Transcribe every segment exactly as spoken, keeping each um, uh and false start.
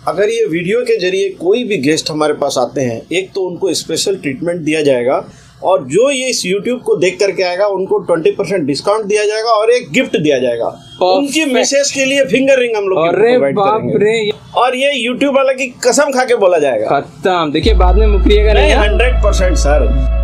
अगर ये वीडियो के जरिए कोई भी गेस्ट हमारे पास आते हैं, एक तो उनको स्पेशल ट्रीटमेंट दिया जाएगा और जो ये इस यूट्यूब को देख करके आएगा उनको ट्वेंटी परसेंट डिस्काउंट दिया जाएगा और एक गिफ्ट दिया जाएगा। उनकी मिसेस के लिए फिंगर रिंग हम लोग प्रोवाइड करेंगे और ये यूट्यूब वाला की कसम खा के बोला जाएगा। खत्म। देखिए बाद में मुकरिएगा नहीं। Hundred percent sir.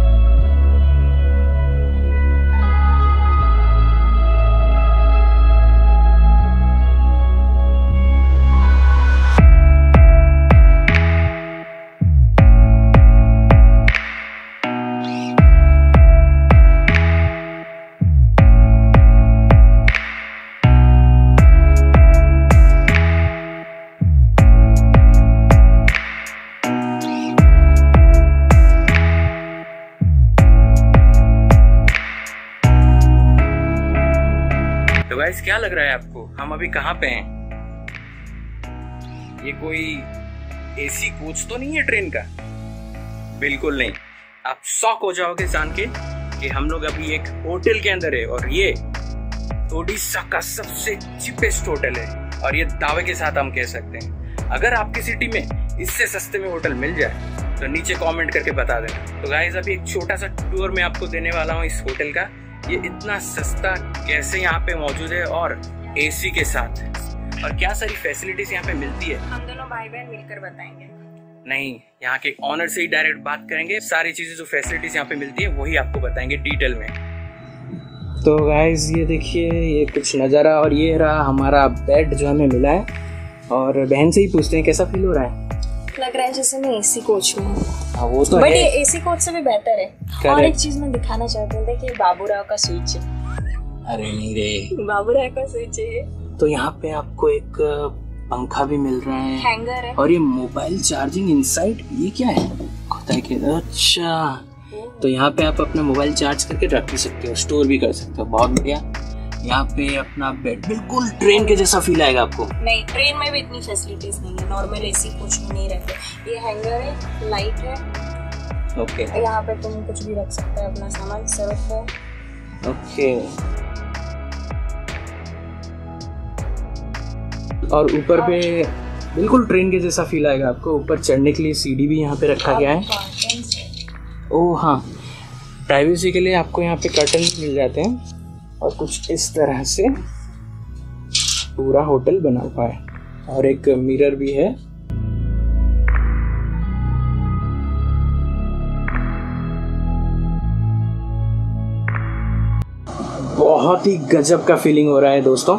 तो गाइस क्या लग रहा है आपको, हम अभी कहाँ पे हैं? ये कोई एसी कोच तो नहीं है ट्रेन का? बिल्कुल नहीं। आप शॉक हो जाओगे जान के कि हम लोग अभी एक होटल के अंदर है और ये ओडिशा का सबसे चीपेस्ट होटल है और ये दावे के साथ हम कह सकते हैं अगर आपकी सिटी में इससे सस्ते में होटल मिल जाए तो नीचे कमेंट करके बता देना। तो गाइस अभी एक छोटा सा टूर मैं आपको देने वाला हूँ इस होटल का। ये इतना सस्ता कैसे यहाँ पे मौजूद है और एसी के साथ, और क्या सारी फैसिलिटीज यहाँ पे मिलती है, हम दोनों भाई बहन मिलकर बताएंगे। नहीं, यहाँ के ऑनर से ही डायरेक्ट बात करेंगे। सारी चीजें जो फैसिलिटीज यहाँ पे मिलती है वही आपको बताएंगे डिटेल में। तो गाइस ये देखिए ये कुछ नज़ारा और ये रहा हमारा बेड जो हमें मिला है। और बहन से ही पूछते हैं कैसा फील हो रहा है। लग रहा है जैसे मैं एसी कोच में हूँ। हाँ वो तो बट है, ये एसी कोच से भी बेहतर है। और एक चीज मैं दिखाना चाहती हूँ, देखिए बाबूराव का स्विच है। अरे नहीं रे, बाबूराव का स्विच है। तो यहाँ पे आपको एक पंखा भी मिल रहा है, हैंगर है और ये मोबाइल चार्जिंग इनसाइड। ये क्या है? अच्छा, तो यहाँ पे आप अपना मोबाइल चार्ज करके रख भी सकते हो, स्टोर भी कर सकते हो। बहुत बढ़िया। यहाँ पे अपना बेड बिल्कुल ट्रेन के जैसा फील आएगा आपको। नहीं, ट्रेन में भी इतनी फैसिलिटीज नहीं है, नॉर्मल एसी कोच में नहीं रहते। ये हैंगर है, लाइट है। ओके। यहाँ पे तुम कुछ भी रख सकते हो अपना सामान, सर्फ है। ओके। और ऊपर पे बिल्कुल ट्रेन के जैसा फील आएगा आपको। ऊपर चढ़ने के लिए सीढ़ी भी यहाँ पे रखा गया है। ओह हाँ, प्राइवेसी के लिए आपको यहाँ पे कर्टन भी मिल जाते हैं और कुछ इस तरह से पूरा होटल बना हुआ है और एक मिरर भी है। बहुत ही गजब का फीलिंग हो रहा है दोस्तों।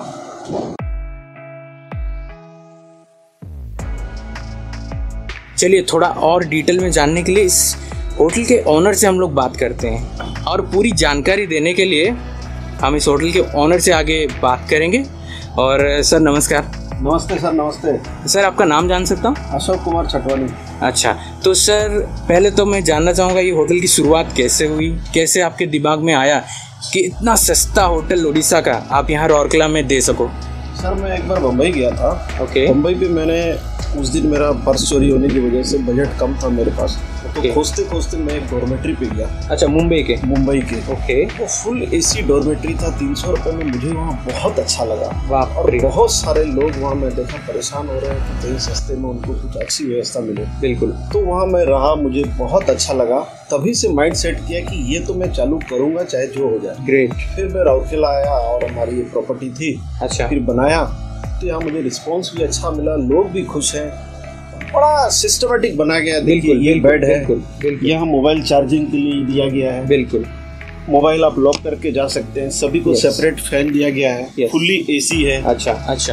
चलिए थोड़ा और डिटेल में जानने के लिए इस होटल के ओनर से हम लोग बात करते हैं और पूरी जानकारी देने के लिए हम इस होटल के ओनर से आगे बात करेंगे। और सर नमस्कार। नमस्ते सर। नमस्ते सर, आपका नाम जान सकता हूँ? अशोक कुमार छटवानी। अच्छा, तो सर पहले तो मैं जानना चाहूँगा ये होटल की शुरुआत कैसे हुई, कैसे आपके दिमाग में आया कि इतना सस्ता होटल उड़ीसा का आप यहाँ रौरकेला में दे सको? सर मैं एक बार मुंबई गया था। ओके। मुंबई पे मैंने उस दिन मेरा पर्स चोरी होने की वजह से बजट कम था मेरे पास, तो खोजते खोजते मैं एक डॉर्मेट्री पे गया। अच्छा, मुंबई के? मुंबई के। ओके। वो फुल एसी डॉर्मेट्री था, तीन सौ रुपये में। मुझे वहाँ बहुत अच्छा लगा। वाह। और बहुत सारे लोग वहाँ मैं देखा परेशान हो रहे हैं कि कहीं सस्ते में उनको कुछ अच्छी व्यवस्था मिले। बिल्कुल। तो वहाँ मैं रहा, मुझे बहुत अच्छा लगा। तभी से माइंड सेट किया कि ये तो मैं चालू करूँगा चाहे जो हो जाए। ग्रेट। फिर मैं रौरकेला आया और हमारी ये प्रॉपर्टी थी। अच्छा। फिर बनाया तो यहाँ मुझे रिस्पॉन्स भी अच्छा मिला, लोग भी खुश हैं। बड़ा सिस्टमेटिक बना गया। देखिए ये बेड है, यहाँ मोबाइल चार्जिंग के लिए दिया गया है। बिल्कुल। मोबाइल आप लॉक करके जा सकते हैं। सभी को सेपरेट फैन दिया गया है। फुल्ली एसी है। अच्छा अच्छा।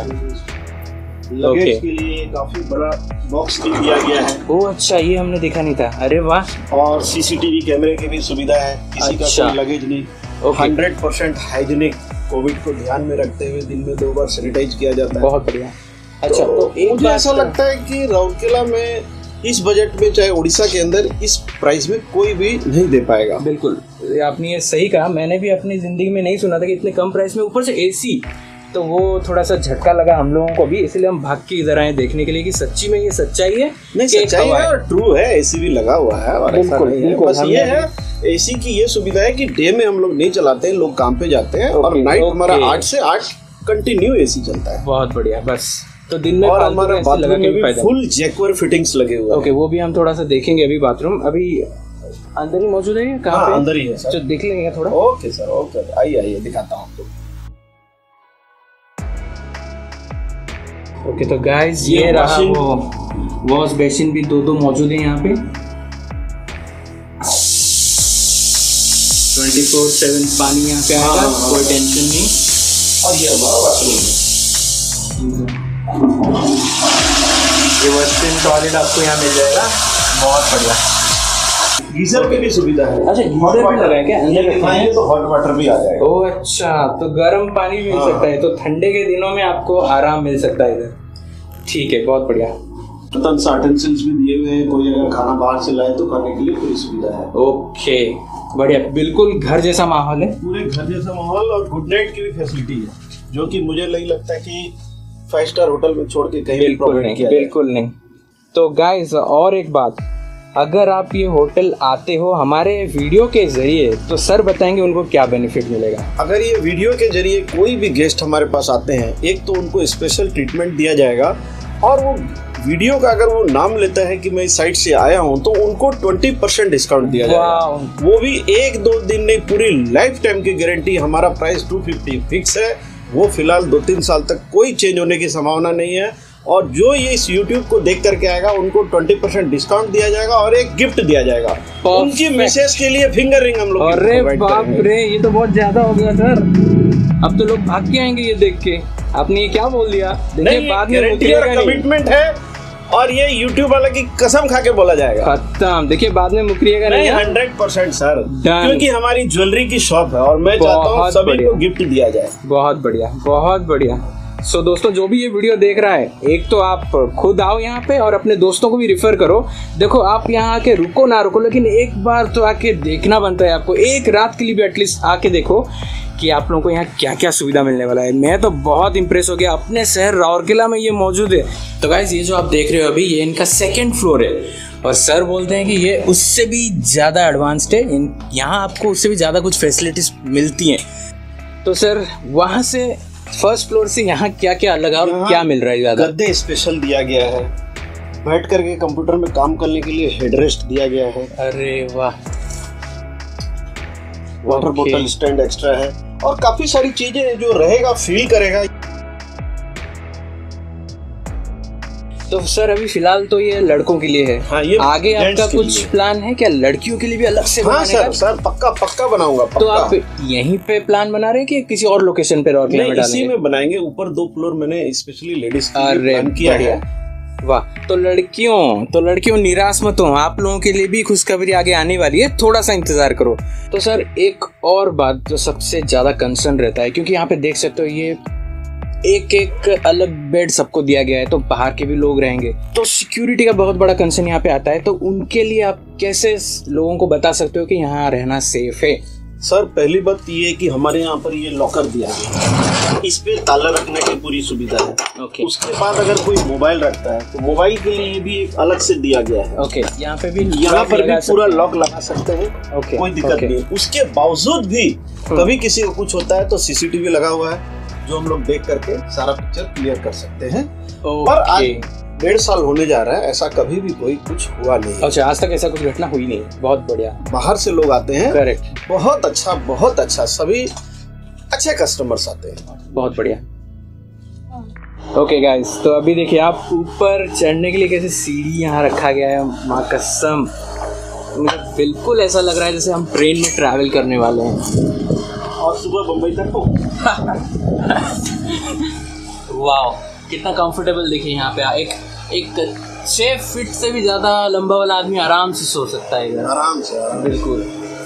लगेज के लिए काफी बड़ा बॉक्स भी दिया गया है। ओह अच्छा, ये हमने देखा नहीं था। अरे वाह। और सीसीटीवी कैमरे की भी सुविधा है। किसी का कोई लगेज नहीं। हंड्रेड परसेंट हाइजीनिक, कोविड को ध्यान में रखते हुए दिन में दो बार सैनिटाइज किया जाता है। बहुत बढ़िया। अच्छा, तो, तो मुझे ऐसा लगता है कि रौरकेला में इस बजट में, चाहे उड़ीसा के अंदर, इस प्राइस में कोई भी नहीं दे पाएगा। बिल्कुल, आपने ये सही कहा। मैंने भी अपनी जिंदगी में नहीं सुना था कि इतने कम प्राइस में, ऊपर से एसी, तो वो थोड़ा सा झटका लगा हम लोगों को भी। इसलिए हम भाग के इधर आए देखने के लिए कि सच्ची में ये सच्चाई है। नहीं, सच्चाई है और ट्रू है। एसी भी लगा हुआ है और बिल्कुल, बिल्कुल। बस ये है एसी की ये सुविधा है कि डे में हम लोग नहीं चलाते हैं, लोग काम पे जाते हैं और नाइट हमारा आठ से आठ कंटिन्यू एसी चलता है। बहुत बढ़िया। बस तो दिन में और हमारे फालतू में ऐसे लगा बाथरूम के में भी भी फायदा फुल जैकवर फिटिंग्स लगे हुए हैं। ओके, वो भी हम थोड़ा सा देखेंगे अभी। बाथरूम अभी अंदर ही मौजूद है, कहाँ हाँ, पे? अंदर ही है सर। तो देख लेंगे थोड़ा। ओके सर, ओके, आइए आइए दिखाता हूँ आपको। ओके तो गाइस ये ये रहा washing- वो वॉश बेसिन भी दो दो मौजूद है यहाँ पे। ट्वेंटी फोर सेवन पानी यहाँ पे आएगा, हाँ, हाँ। कोई टेंशन नहीं। और ये हमारा बाथरूम है। ये वेस्टर्न टॉयलेट आपको यहाँ मिल जाएगा, बहुत बढ़िया। गीजर की भी सुविधा है। अच्छा, गीजर भी लगा है क्या? अंदर रखा है तो हॉट वाटर भी आ जाएगा। ओह अच्छा, तो गर्म पानी भी मिल हाँ। सकता है, तो ठंडे के दिनों में आपको आराम मिल सकता है इधर। ठीक है, बहुत बढ़िया। यूटेंसिल्स भी दिए हुए हैं, कोई अगर खाना बाहर से लाए तो खाने के लिए पूरी सुविधा है। ओके बढ़िया, बिल्कुल घर जैसा माहौल है। पूरे घर जैसा माहौल और गुड नाइट की भी फैसिलिटी है, जो कि मुझे नहीं लगता कि फाइव स्टार होटल में छोड़ के कहीं भी बिल्कुल प्रोवाइड नहीं, किया जाए। बिल्कुल नहीं। तो गाइस और एक बात, अगर आप ये होटल आते हो हमारे वीडियो के जरिए तो सर बताएंगे उनको क्या बेनिफिट मिलेगा। अगर ये वीडियो के जरिए कोई भी गेस्ट हमारे पास आते हैं, एक तो उनको स्पेशल ट्रीटमेंट दिया जाएगा, और वो वीडियो का अगर वो नाम लेता है कि मैं इस साइट से आया हूँ, तो उनको ट्वेंटी परसेंट डिस्काउंट दिया जाएगा। वो भी एक दो दिन नहीं, पूरी लाइफ टाइम की गारंटी। हमारा प्राइस टू फिफ्टी फिक्स है, वो फिलहाल दो तीन साल तक कोई चेंज होने की संभावना नहीं है। और जो ये इस यूट्यूब को देख करके आएगा उनको ट्वेंटी परसेंट डिस्काउंट दिया जाएगा और एक गिफ्ट दिया जाएगा उनकी मिसेज के लिए, फिंगर रिंग हम लोग अरे बाप रे, ये तो बहुत ज्यादा हो गया सर। अब तो लोग भाग के आएंगे ये देख के। आपने ये क्या बोल दिया? देखिए बाद में गारंटी और कमिटमेंट है, और ये यूट्यूब वाला की कसम खा के बोला जाएगा। खत्म। देखिए बाद में मुकरिएगा नहीं। Hundred percent sir, Done. क्योंकि हमारी ज्वेलरी की शॉप है और मैं चाहता हूँ बहुत सभी बढ़िया। को गिफ्ट दिया जाए। बहुत बढ़िया, बहुत बढ़िया। सो so, दोस्तों जो भी ये वीडियो देख रहा है, एक तो आप खुद आओ यहाँ पे और अपने दोस्तों को भी रिफर करो। देखो आप यहाँ आके रुको ना रुको, लेकिन एक बार तो आके देखना बनता है आपको। एक रात के लिए भी एटलीस्ट आके देखो कि आप लोगों को यहाँ क्या क्या सुविधा मिलने वाला है। मैं तो बहुत इंप्रेस हो गया, अपने शहर राउरकेला में ये मौजूद है। तो गाइस ये जो आप देख रहे हो अभी, ये इनका सेकेंड फ्लोर है, और सर बोलते हैं कि ये उससे भी ज़्यादा एडवांस्ड है। इन यहाँ आपको उससे भी ज़्यादा कुछ फैसिलिटीज मिलती हैं। तो सर वहाँ से फर्स्ट फ्लोर से यहाँ क्या क्या अलग और क्या मिल रहा है ज़्यादा? गद्दे स्पेशल दिया गया है, बैठ करके कंप्यूटर में काम करने के लिए हेडरेस्ट दिया गया है। अरे वाह। Water Okay. बोतल स्टैंड एक्स्ट्रा है, और काफी सारी चीजें जो रहेगा फील करेगा। तो सर अभी फिलहाल तो ये लड़कों के लिए है। हाँ, ये आगे gents आपका के कुछ लिए। प्लान है क्या लड़कियों के लिए भी अलग से हाँ बनाने सर का? सर पक्का पक्का बनाऊंगा तो पक्का। आप यहीं पे प्लान बना रहे हैं कि किसी और लोकेशन पे और नहीं, में इसी डालेंगे? में बनाएंगे। ऊपर दो फ्लोर मैंने स्पेशली लेडीज के लिए अरे प्लान किया है। वाह। तो लड़कियों तो लड़कियों निराश मत हो, आप लोगों के लिए भी खुशखबरी आगे आने वाली है, थोड़ा सा इंतजार करो। तो सर एक और बात जो सबसे ज्यादा कंसर्न रहता है, क्योंकि यहाँ पे देख सकते हो ये एक एक अलग बेड सबको दिया गया है, तो बाहर के भी लोग रहेंगे, तो सिक्योरिटी का बहुत बड़ा कंसर्न यहाँ पे आता है। तो उनके लिए आप कैसे लोगों को बता सकते हो कि यहाँ रहना सेफ है? सर पहली बात ये है कि हमारे यहाँ पर ये लॉकर दिया गया है, इस पे ताला रखने की पूरी सुविधा है। ओके। उसके बाद अगर कोई मोबाइल रखता है तो मोबाइल के लिए भी एक अलग से दिया गया है। ओके, यहाँ पे भी यहाँ पर भी लगा पूरा सकते हैं। लॉक लगा सकते हैं। ओके, कोई दिक्कत ओके। नहीं। उसके बावजूद भी कभी किसी को कुछ होता है तो सीसीटीवी लगा हुआ है, जो हम लोग देख करके सारा पिक्चर क्लियर कर सकते हैं। पर आज डेढ़ साल होने जा रहा है, ऐसा कभी भी कोई कुछ हुआ नहीं। अच्छा, आज तक ऐसा कुछ घटना हुई नहीं। बहुत बढ़िया। बाहर से लोग आते हैं, करेक्ट। बहुत अच्छा बहुत अच्छा, सभी अच्छे कस्टमर्स आते हैं। बहुत बढ़िया। ओके गाइस, तो अभी देखिए आप ऊपर चढ़ने के लिए कैसे सीढ़ी यहाँ रखा गया है। माँ कसम मुझे बिल्कुल ऐसा लग रहा है जैसे हम ट्रेन में ट्रैवल करने वाले हैं। और सुबह बम्बई तक हो। वाओ, कितना कंफर्टेबल देखिए यहाँ पे। एक एक छह फीट से भी ज्यादा लंबा वाला आदमी आराम से सो सकता है इधर। आराम से आराम। बिल्कुल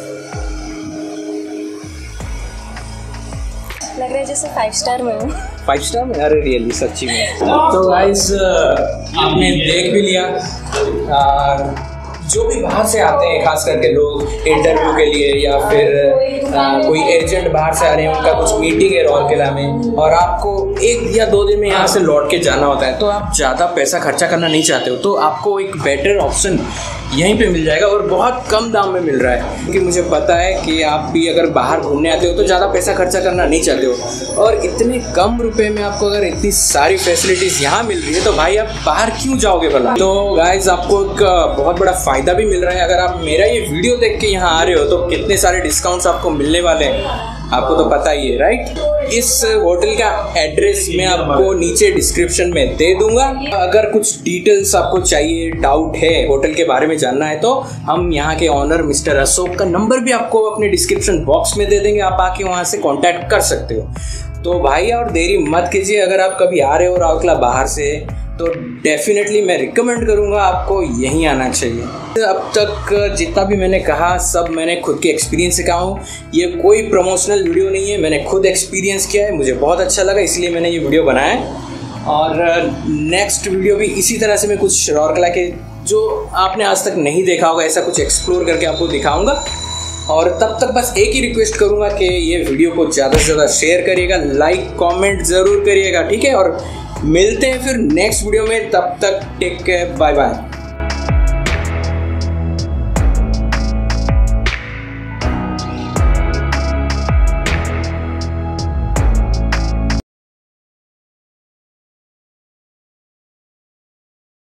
लग रहा है जैसे फाइव स्टार में हूँ। फाइव स्टार में? अरे रियली सच्ची में। तो गाइस आपने देख भी लिया, और जो भी बाहर से आते हैं, खास करके लोग इंटरव्यू के लिए या फिर आ, कोई एजेंट बाहर से आ रहे हैं, उनका कुछ मीटिंग है राउरकेला में और आपको एक या दो दिन में यहाँ से लौट के जाना होता है, तो आप ज़्यादा पैसा खर्चा करना नहीं चाहते हो, तो आपको एक बेटर ऑप्शन यहीं पे मिल जाएगा और बहुत कम दाम में मिल रहा है। क्योंकि मुझे पता है कि आप भी अगर बाहर घूमने आते हो तो ज़्यादा पैसा खर्चा करना नहीं चाहते हो, और इतने कम रुपए में आपको अगर इतनी सारी फैसिलिटीज़ यहाँ मिल रही है तो भाई आप बाहर क्यों जाओगे भला। तो गाइज आपको एक बहुत बड़ा फ़ायदा भी मिल रहा है। अगर आप मेरा ये वीडियो देख के यहाँ आ रहे हो तो कितने सारे डिस्काउंट्स आपको मिलने वाले हैं आपको तो पता ही है, राइट। इस होटल का एड्रेस मैं आपको नीचे डिस्क्रिप्शन में दे दूंगा। अगर कुछ डिटेल्स आपको चाहिए, डाउट है, होटल के बारे में जानना है, तो हम यहाँ के ऑनर मिस्टर अशोक का नंबर भी आपको अपने डिस्क्रिप्शन बॉक्स में दे देंगे, आप आके वहाँ से कांटेक्ट कर सकते हो। तो भाई और देरी मत कीजिए, अगर आप कभी आ रहे हो राउरकेला बाहर से तो डेफिनेटली मैं रिकमेंड करूँगा आपको यहीं आना चाहिए। अब तक जितना भी मैंने कहा सब मैंने खुद के एक्सपीरियंस से कहा हूँ, ये कोई प्रमोशनल वीडियो नहीं है, मैंने खुद एक्सपीरियंस किया है, मुझे बहुत अच्छा लगा इसलिए मैंने ये वीडियो बनाया है। और नेक्स्ट वीडियो भी इसी तरह से मैं कुछ राउरकेला के जो आपने आज तक नहीं देखा होगा ऐसा कुछ एक्सप्लोर करके आपको दिखाऊँगा। और तब तक बस एक ही रिक्वेस्ट करूँगा कि ये वीडियो को ज़्यादा से ज़्यादा शेयर करिएगा, लाइक कमेंट ज़रूर करिएगा, ठीक है। और मिलते हैं फिर नेक्स्ट वीडियो में, तब तक टेक केयर, बाय बाय।